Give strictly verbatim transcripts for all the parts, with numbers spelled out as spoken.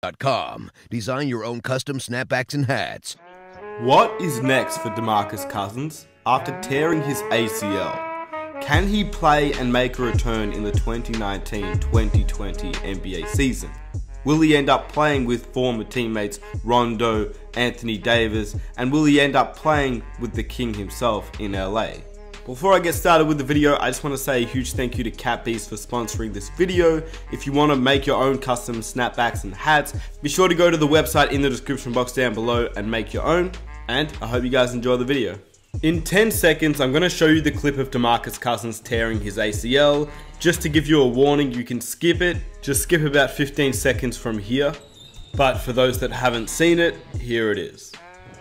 dot com. Design your own custom snapbacks and hats. What is next for DeMarcus Cousins after tearing his A C L? Can he play and make a return in the twenty nineteen twenty twenty N B A season? Will he end up playing with former teammates Rondo, Anthony Davis, and will he end up playing with the King himself in L A? Before I get started with the video, I just want to say a huge thank you to Catbeast for sponsoring this video. If you want to make your own custom snapbacks and hats, be sure to go to the website in the description box down below and make your own. And I hope you guys enjoy the video. In ten seconds, I'm going to show you the clip of DeMarcus Cousins tearing his A C L. Just to give you a warning, you can skip it. Just skip about fifteen seconds from here. But for those that haven't seen it, here it is.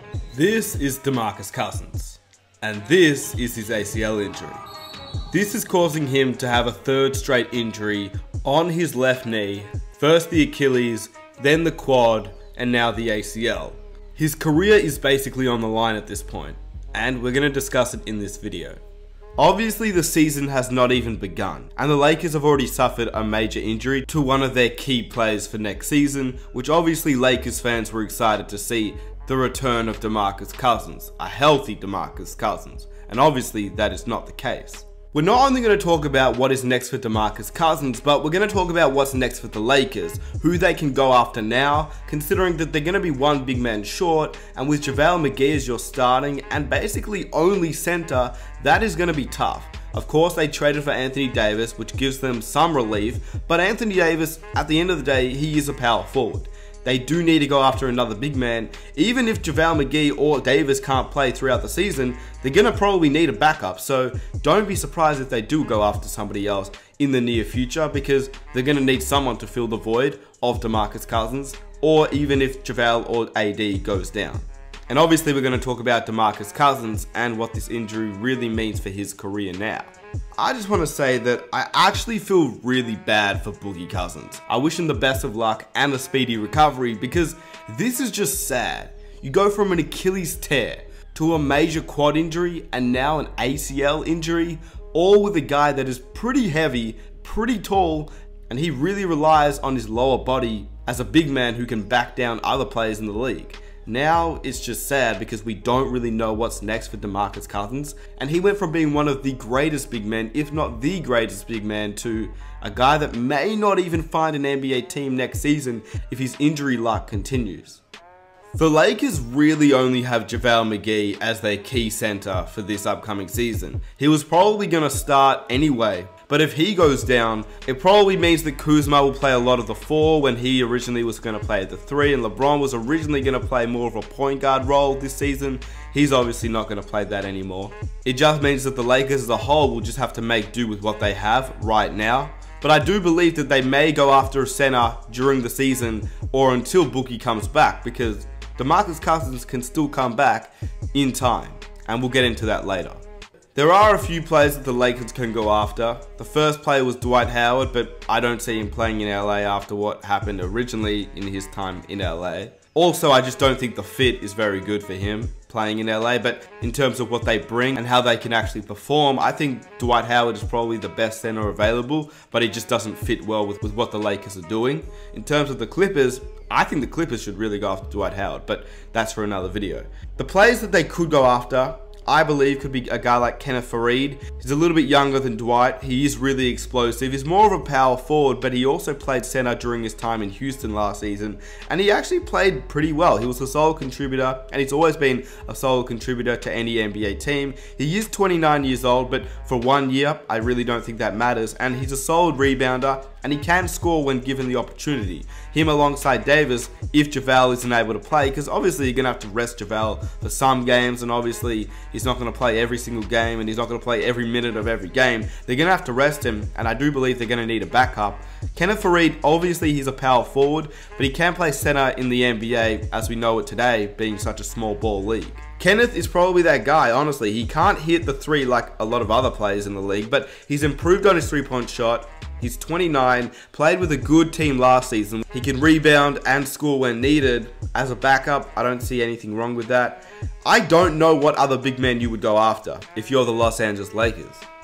This is DeMarcus Cousins. And this is his A C L injury. This is causing him to have a third straight injury on his left knee. First the Achilles, then the quad, and now the A C L. His career is basically on the line at this point, and we're going to discuss it in this video. Obviously the season has not even begun, and the Lakers have already suffered a major injury to one of their key players for next season, which obviously Lakers fans were excited to see the return of DeMarcus Cousins, a healthy DeMarcus Cousins, and obviously that is not the case. We're not only going to talk about what is next for DeMarcus Cousins, but we're going to talk about what's next for the Lakers, who they can go after now, considering that they're going to be one big man short, and with JaVale McGee as your starting and basically only center, that is going to be tough. Of course, they traded for Anthony Davis, which gives them some relief, but Anthony Davis, at the end of the day, he is a power forward. They do need to go after another big man. Even if JaVale McGee or Davis can't play throughout the season, they're going to probably need a backup. So don't be surprised if they do go after somebody else in the near future, because they're going to need someone to fill the void of DeMarcus Cousins, or even if JaVale or A D goes down. And obviously we're going to talk about DeMarcus Cousins and what this injury really means for his career now. I just want to say that I actually feel really bad for Boogie Cousins. I wish him the best of luck and a speedy recovery, because this is just sad. You go from an Achilles tear to a major quad injury and now an A C L injury, all with a guy that is pretty heavy, pretty tall, and he really relies on his lower body as a big man who can back down other players in the league. Now it's just sad because we don't really know what's next for DeMarcus Cousins, and he went from being one of the greatest big men, if not the greatest big man, to a guy that may not even find an N B A team next season if his injury luck continues. The Lakers really only have JaVale McGee as their key center for this upcoming season. He was probably going to start anyway, but if he goes down, it probably means that Kuzma will play a lot of the four when he originally was going to play the three, and LeBron was originally going to play more of a point guard role this season. He's obviously not going to play that anymore. It just means that the Lakers as a whole will just have to make do with what they have right now. But I do believe that they may go after a center during the season or until Boogie comes back, because DeMarcus Cousins can still come back in time, and we'll get into that later. There are a few players that the Lakers can go after. The first player was Dwight Howard, but I don't see him playing in L A after what happened originally in his time in L A. Also, I just don't think the fit is very good for him playing in L A, but in terms of what they bring and how they can actually perform, I think Dwight Howard is probably the best center available, but he just doesn't fit well with, with what the Lakers are doing. In terms of the Clippers, I think the Clippers should really go after Dwight Howard, but that's for another video. The players that they could go after, I believe, could be a guy like Kenneth Faried. He's a little bit younger than Dwight. He is really explosive. He's more of a power forward, but he also played center during his time in Houston last season, and he actually played pretty well. He was a sole contributor, and he's always been a sole contributor to any N B A team. He is twenty-nine years old, but for one year, I really don't think that matters, and he's a solid rebounder, and he can score when given the opportunity. Him alongside Davis, if JaVale isn't able to play, because obviously you're going to have to rest JaVale for some games, and obviously he's not going to play every single game, and he's not going to play every minute of every game. They're going to have to rest him, and I do believe they're going to need a backup. Kenneth Faried, obviously he's a power forward, but he can play center in the N B A as we know it today, being such a small ball league. Kenneth is probably that guy, honestly. He can't hit the three like a lot of other players in the league, but he's improved on his three-point shot. He's twenty-nine, played with a good team last season. He can rebound and score when needed. As a backup, I don't see anything wrong with that. I don't know what other big men you would go after if you're the Los Angeles Lakers.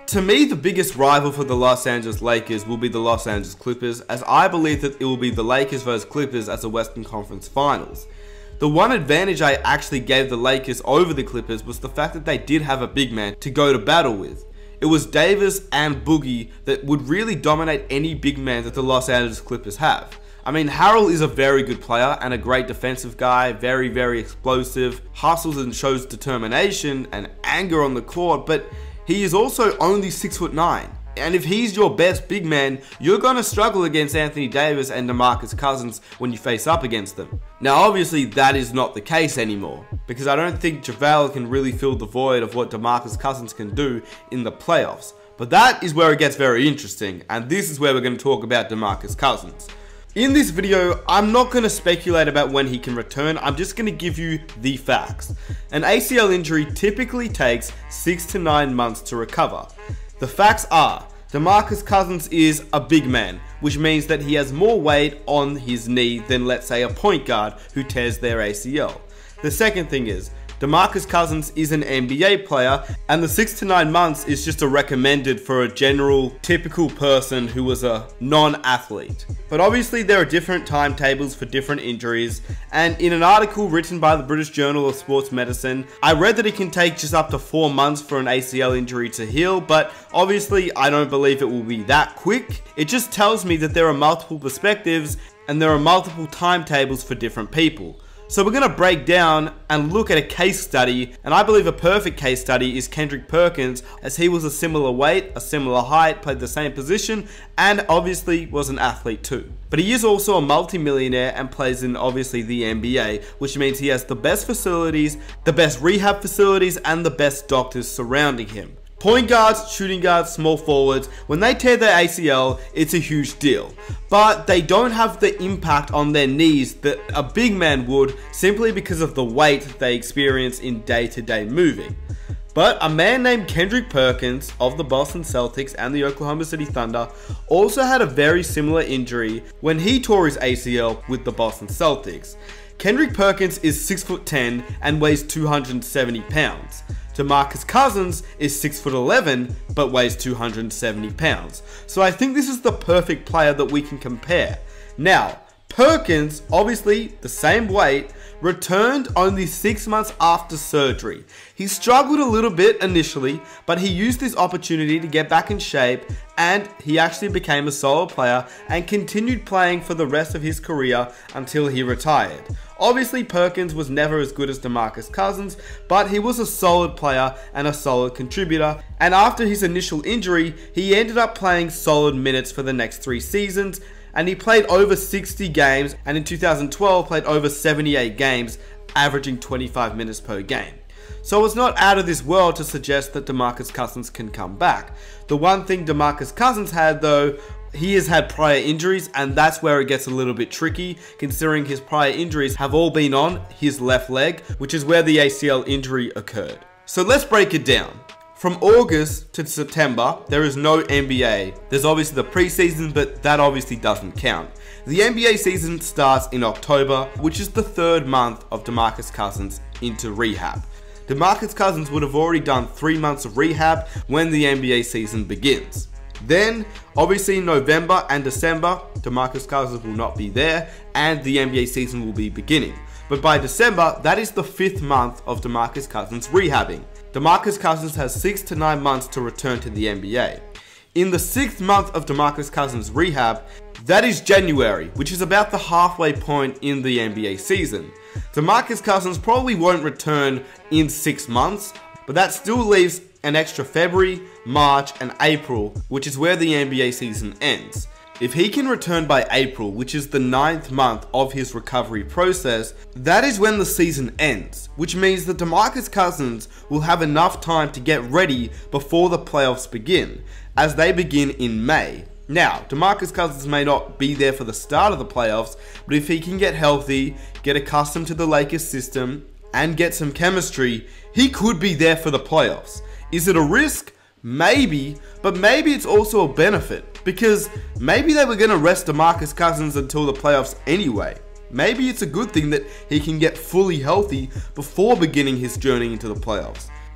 To me, the biggest rival for the Los Angeles Lakers will be the Los Angeles Clippers, as I believe that it will be the Lakers versus Clippers as the Western Conference Finals. The one advantage I actually gave the Lakers over the Clippers was the fact that they did have a big man to go to battle with. It was Davis and Boogie that would really dominate any big man that the Los Angeles Clippers have. I mean, Harrell is a very good player and a great defensive guy, very, very explosive, hustles and shows determination and anger on the court, but he is also only six foot nine. And if he's your best big man, you're going to struggle against Anthony Davis and DeMarcus Cousins when you face up against them. Now, obviously, that is not the case anymore, because I don't think JaVale can really fill the void of what DeMarcus Cousins can do in the playoffs. But that is where it gets very interesting, and this is where we're going to talk about DeMarcus Cousins. In this video, I'm not going to speculate about when he can return, I'm just going to give you the facts. An A C L injury typically takes six to nine months to recover. The facts are, DeMarcus Cousins is a big man, which means that he has more weight on his knee than, let's say, a point guard who tears their A C L. The second thing is, DeMarcus Cousins is an N B A player, and the six to nine months is just a recommended for a general, typical person who was a non-athlete. But obviously there are different timetables for different injuries, and in an article written by the British Journal of Sports Medicine, I read that it can take just up to four months for an A C L injury to heal, but obviously I don't believe it will be that quick. It just tells me that there are multiple perspectives, and there are multiple timetables for different people. So we're going to break down and look at a case study, and I believe a perfect case study is Kendrick Perkins, as he was a similar weight, a similar height, played the same position, and obviously was an athlete too. But he is also a multi-millionaire and plays in obviously the N B A, which means he has the best facilities, the best rehab facilities, and the best doctors surrounding him. Point guards, shooting guards, small forwards, when they tear their A C L, it's a huge deal. But they don't have the impact on their knees that a big man would, simply because of the weight they experience in day-to-day moving. But a man named Kendrick Perkins of the Boston Celtics and the Oklahoma City Thunder also had a very similar injury when he tore his A C L with the Boston Celtics. Kendrick Perkins is six foot ten and weighs two hundred seventy pounds. DeMarcus Cousins is six foot eleven but weighs two hundred seventy pounds. So I think this is the perfect player that we can compare. Now, Perkins, obviously the same weight, returned only six months after surgery. He struggled a little bit initially, but he used this opportunity to get back in shape, and he actually became a solid player and continued playing for the rest of his career until he retired. Obviously, Perkins was never as good as DeMarcus Cousins, but he was a solid player and a solid contributor, and after his initial injury, he ended up playing solid minutes for the next three seasons, and he played over sixty games, and in two thousand twelve played over seventy-eight games, averaging twenty-five minutes per game. So it's not out of this world to suggest that DeMarcus Cousins can come back. The one thing DeMarcus Cousins had though, he has had prior injuries, and that's where it gets a little bit tricky, considering his prior injuries have all been on his left leg, which is where the A C L injury occurred. So let's break it down. From August to September, there is no N B A. There's obviously the preseason, but that obviously doesn't count. The N B A season starts in October, which is the third month of DeMarcus Cousins into rehab. DeMarcus Cousins would have already done three months of rehab when the N B A season begins. Then, obviously in November and December, DeMarcus Cousins will not be there, and the N B A season will be beginning. But by December, that is the fifth month of DeMarcus Cousins rehabbing. DeMarcus Cousins has six to nine months to return to the N B A. In the sixth month of DeMarcus Cousins rehab, that is January, which is about the halfway point in the N B A season. DeMarcus Cousins probably won't return in six months, but that still leaves an extra February, March, and April, which is where the N B A season ends. If he can return by April, which is the ninth month of his recovery process, that is when the season ends, which means that DeMarcus Cousins will have enough time to get ready before the playoffs begin, as they begin in May. Now, DeMarcus Cousins may not be there for the start of the playoffs, but if he can get healthy, get accustomed to the Lakers system, and get some chemistry, he could be there for the playoffs. Is it a risk? Maybe, but maybe it's also a benefit, because maybe they were going to rest DeMarcus Cousins until the playoffs anyway. Maybe it's a good thing that he can get fully healthy before beginning his journey into the playoffs.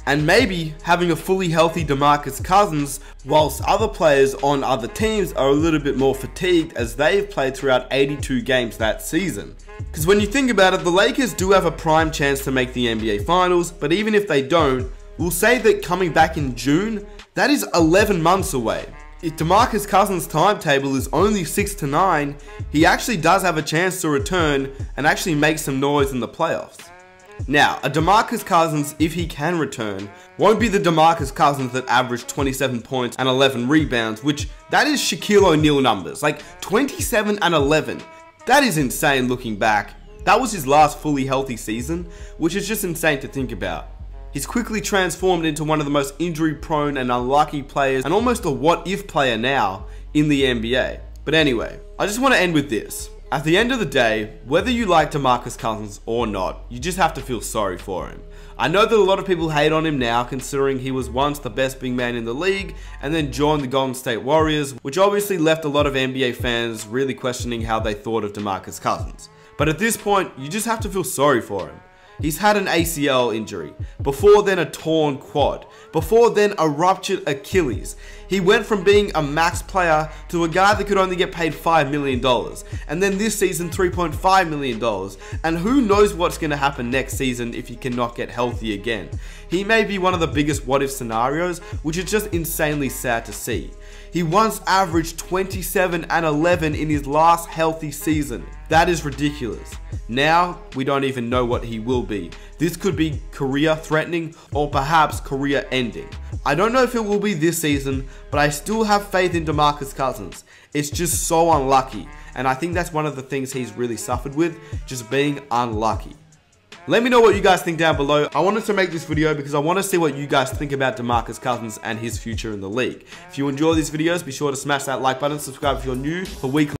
and maybe having a fully healthy DeMarcus Cousins, whilst other players on other teams are a little bit more fatigued as they've played throughout eighty-two games that season. Because when you think about it, the Lakers do have a prime chance to make the N B A Finals, but even if they don't, we'll say that coming back in June, that is eleven months away. If DeMarcus Cousins' timetable is only six to nine, he actually does have a chance to return and actually make some noise in the playoffs. Now, a DeMarcus Cousins, if he can return, won't be the DeMarcus Cousins that averaged twenty-seven points and eleven rebounds, which that is Shaquille O'Neal numbers, like twenty-seven and eleven. That is insane looking back. That was his last fully healthy season, which is just insane to think about. He's quickly transformed into one of the most injury-prone and unlucky players, and almost a what-if player now in the N B A. But anyway, I just want to end with this. At the end of the day, whether you like DeMarcus Cousins or not, you just have to feel sorry for him. I know that a lot of people hate on him now, considering he was once the best big man in the league and then joined the Golden State Warriors, which obviously left a lot of N B A fans really questioning how they thought of DeMarcus Cousins. But at this point, you just have to feel sorry for him. He's had an A C L injury, before then a torn quad, before then a ruptured Achilles. He went from being a max player to a guy that could only get paid five million dollars, and then this season three point five million dollars, and who knows what's going to happen next season if he cannot get healthy again. He may be one of the biggest what if scenarios, which is just insanely sad to see. He once averaged twenty-seven and eleven in his last healthy season. That is ridiculous. Now, we don't even know what he will be. This could be career threatening or perhaps career ending. I don't know if it will be this season, but I still have faith in DeMarcus Cousins. It's just so unlucky, and I think that's one of the things he's really suffered with, just being unlucky. Let me know what you guys think down below. I wanted to make this video because I want to see what you guys think about DeMarcus Cousins and his future in the league. If you enjoy these videos, be sure to smash that like button, subscribe if you're new for weekly